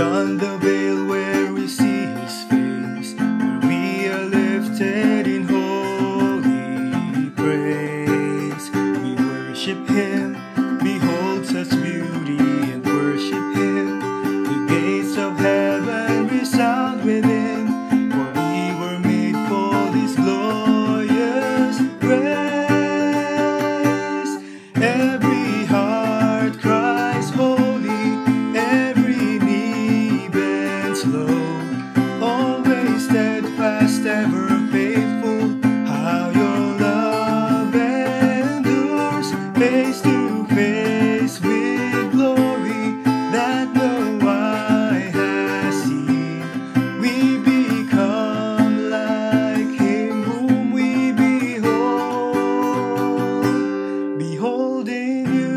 beyond the veil where we see His face, where we are lifted in holy praise. We worship Him, behold such beauty, and worship Him. The gates of heaven resound within, for we were made for this glorious grace. Every heart cries holy, every knee bends low, always steadfast, ever faithful. How your love endures, face to face with glory that no eye has seen. We become like Him whom we behold, beholding You.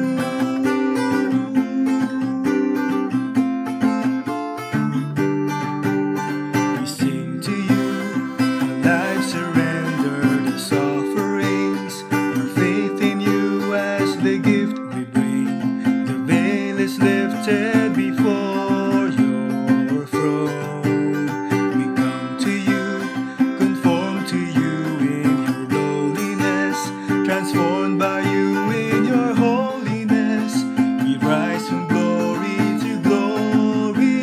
We sing to You, our lives surrendered as offerings, our faith in You as the gift we bring. The veil is lifted before Your throne. We come to You, conform to You in Your lowliness, transformed by You in Your holiness. We rise from glory to glory,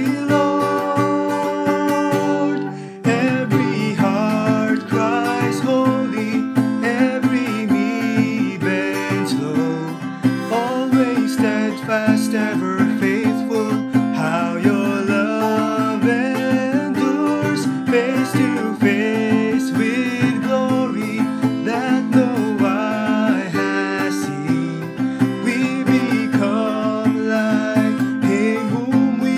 Lord. Every heart cries holy, every knee bends low, always steadfast, ever faithful. How Your love endures, face to face with glory that no eye has seen. We become like Him whom we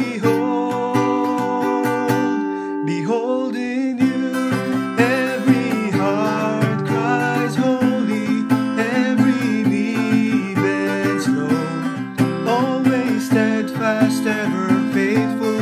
behold, beholding You. Every heart cries holy, every knee bends low, always steadfast, ever faithful.